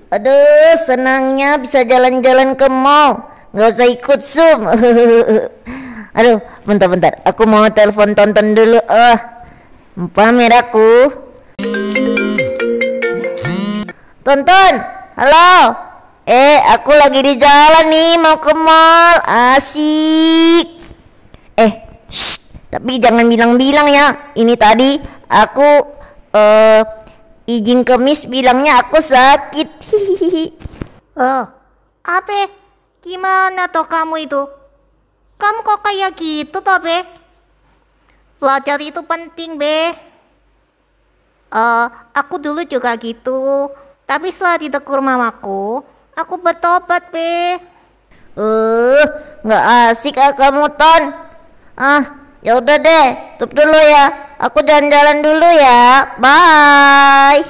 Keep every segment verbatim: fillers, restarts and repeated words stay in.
Aduh, senangnya bisa jalan-jalan ke mall. Nggak usah ikut Zoom. Aduh, bentar-bentar. Aku mau telepon Tonton dulu. Ah, pamer aku. Tonton, halo. Eh, aku lagi di jalan nih, mau ke mall. Asik. Eh, shh, tapi jangan bilang-bilang ya. Ini tadi aku eh izin ke Miss bilangnya aku sakit. Hihihi. Oh, apa? Gimana toh kamu itu? Kamu kok kayak gitu toh, Be? Belajar itu penting, Be. Uh, aku dulu juga gitu. Tapi setelah ditegur mamaku, aku bertobat, Be. Eh, uh, nggak asik ah kamu, Ton. Ah, ya udah deh, tutup dulu ya. Aku jalan-jalan dulu ya. Bye.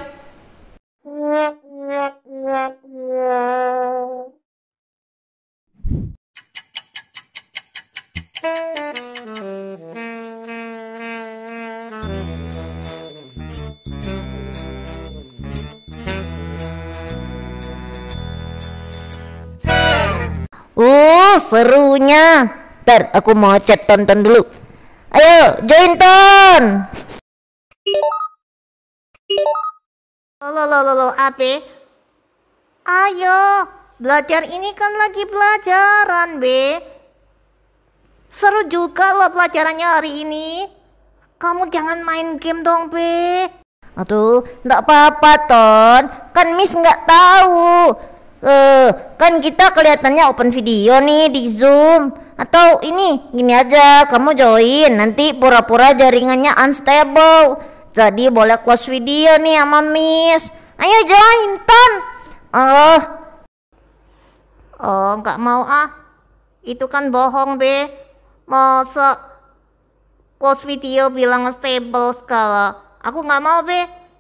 Uh, serunya. Ntar aku mau chat Tonton dulu. Ayo, join Ton. Lo lo lo lo apa? Ayo, belajar ini kan lagi pelajaran, Be. Seru juga loh pelajarannya hari ini. Kamu jangan main game dong, Be. Aduh, nggak apa-apa Ton. Kan Miss nggak tahu. Eh, kan kita kelihatannya open video nih di Zoom. Atau ini, gini aja, kamu join. Nanti pura-pura jaringannya unstable. Jadi boleh close video nih sama Miss. Ayo join Ton. Oh, Oh, nggak mau ah. Itu kan bohong, Be. Masa close video bilang stable segala. Aku nggak mau, Be.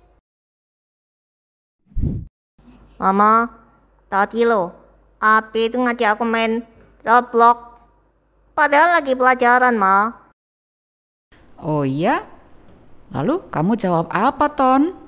Mama, tadi lo, Api itu ngajak aku main Roblox. Padahal lagi pelajaran, Ma. Oh iya? Lalu kamu jawab apa, Ton?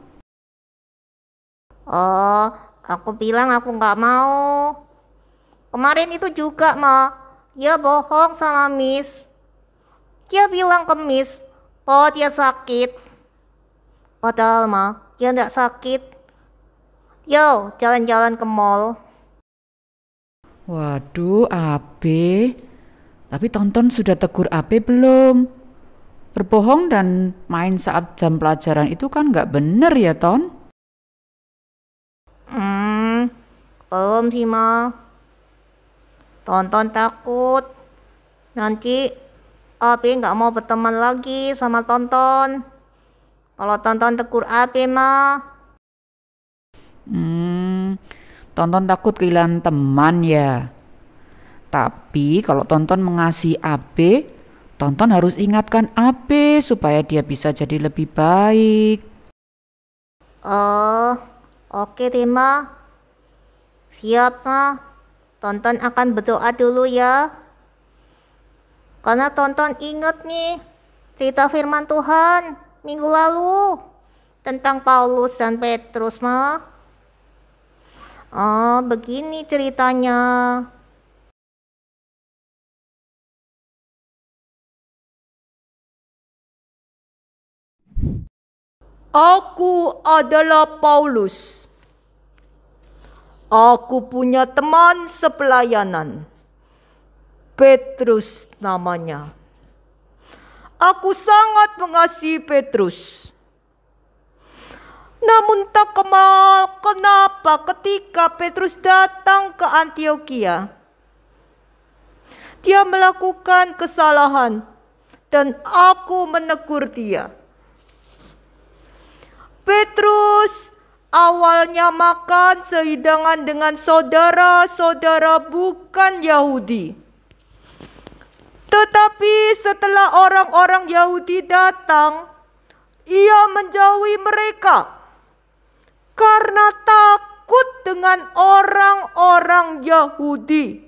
Oh, aku bilang aku nggak mau. Kemarin itu juga, Ma. Dia bohong sama Miss. Dia bilang ke Miss bahwa dia sakit. Padahal, Ma, dia nggak sakit. Yo, jalan-jalan ke mall. Waduh, Abe. Tapi Tonton sudah tegur Abe belum? Berbohong dan main saat jam pelajaran itu kan nggak bener ya, Ton? Hmm, belum sih, Ma. Tonton takut. Nanti Abe nggak mau berteman lagi sama Tonton. Kalau Tonton tegur Abe, Ma. Hmm, Tonton takut kehilangan teman ya. Tapi kalau Tonton mengasihi Abe, Tonton harus ingatkan Abe supaya dia bisa jadi lebih baik. Oh, oke deh, Ma. Siap, Ma. Tonton akan berdoa dulu ya. Karena Tonton inget nih cerita firman Tuhan minggu lalu tentang Paulus dan Petrus, Ma. Oh, begini ceritanya. Aku adalah Paulus. Aku punya teman sepelayanan. Petrus namanya. Aku sangat mengasihi Petrus. Namun tak kema- kenapa ketika Petrus datang ke Antioquia, dia melakukan kesalahan dan aku menegur dia. Petrus awalnya makan sehidangan dengan saudara-saudara bukan Yahudi. Tetapi setelah orang-orang Yahudi datang, ia menjauhi mereka karena takut dengan orang-orang Yahudi.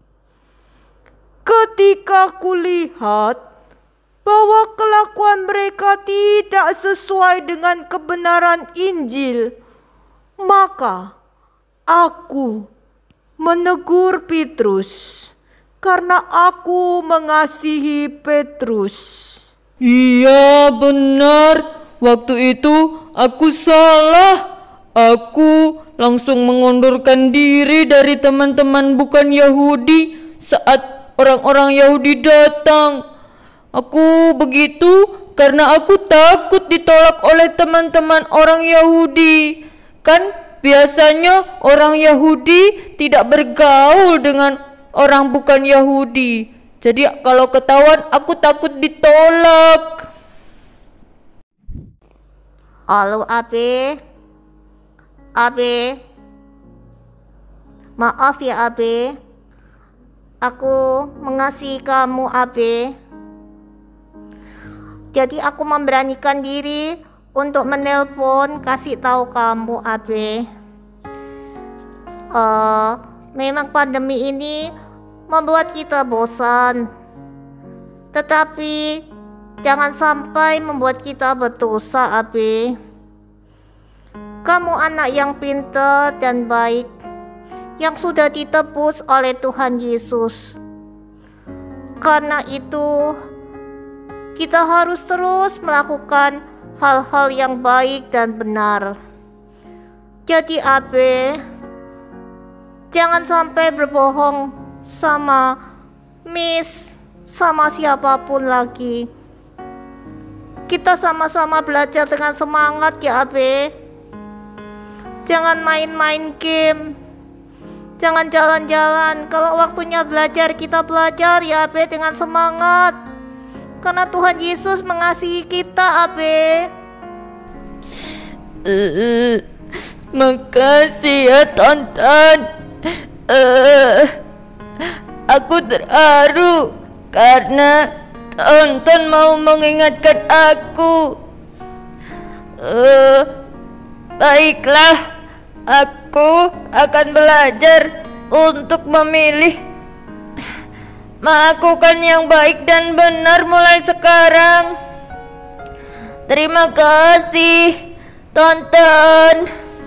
Ketika kulihat bahwa kelakuan mereka tidak sesuai dengan kebenaran Injil, maka Aku menegur Petrus karena aku mengasihi Petrus. Iya benar, waktu itu aku salah. Aku langsung mengundurkan diri dari teman-teman bukan Yahudi saat orang-orang Yahudi datang. Aku begitu karena aku takut ditolak oleh teman-teman orang Yahudi. Kan biasanya orang Yahudi tidak bergaul dengan orang bukan Yahudi. Jadi kalau ketahuan aku takut ditolak. Halo Abe. Abe. Maaf ya Abe. Aku mengasihi kamu Abe. Jadi aku memberanikan diri untuk menelpon kasih tahu kamu Abe. Uh, memang pandemi ini membuat kita bosan. Tetapi jangan sampai membuat kita berdosa Abe. Kamu anak yang pintar dan baik yang sudah ditebus oleh Tuhan Yesus. Karena itu kita harus terus melakukan hal-hal yang baik dan benar. Jadi Abe, jangan sampai berbohong sama Miss, sama siapapun lagi. Kita sama-sama belajar dengan semangat ya Abe. Jangan main-main game, jangan jalan-jalan. Kalau waktunya belajar, kita belajar ya Abe dengan semangat. Karena Tuhan Yesus mengasihi kita Abe. Uh, makasih ya Tonton. Uh, aku terharu karena Tonton mau mengingatkan aku. Uh, baiklah, aku akan belajar untuk memilih melakukan yang baik dan benar mulai sekarang. Terima kasih, Tonton.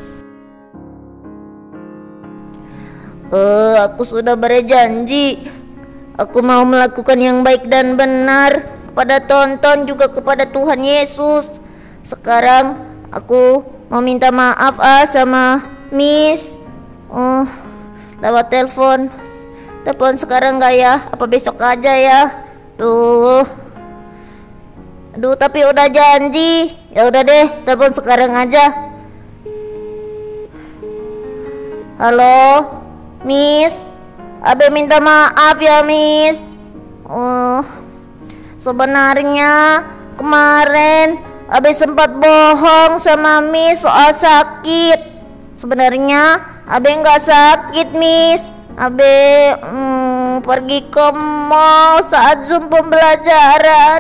Uh, aku sudah berjanji. Aku mau melakukan yang baik dan benar kepada Tonton juga kepada Tuhan Yesus. Sekarang aku mau minta maaf ah sama Miss. Oh, lewat telepon. Telepon sekarang nggak ya? Apa besok aja ya? Duh. Aduh, tapi udah janji. Ya udah deh, telepon sekarang aja. Halo, Miss. Abe minta maaf ya, Miss. Oh, sebenarnya kemarin Abe sempat bohong sama Miss soal sakit. Sebenarnya Abe nggak sakit, Miss. Abe hmm, pergi ke mall saat Zoom pembelajaran.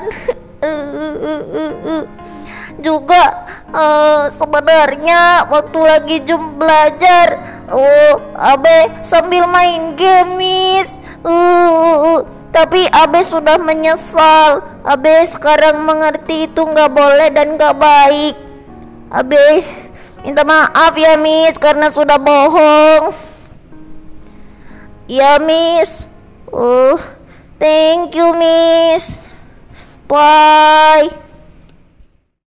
Juga uh, sebenarnya waktu lagi Zoom belajar, oh, Abe sambil main game, Miss. Uh, tapi Abe sudah menyesal. Abe sekarang mengerti itu nggak boleh dan nggak baik. Abe minta maaf ya, Miss, karena sudah bohong. Ya, Miss. Oh, thank you, Miss. Bye.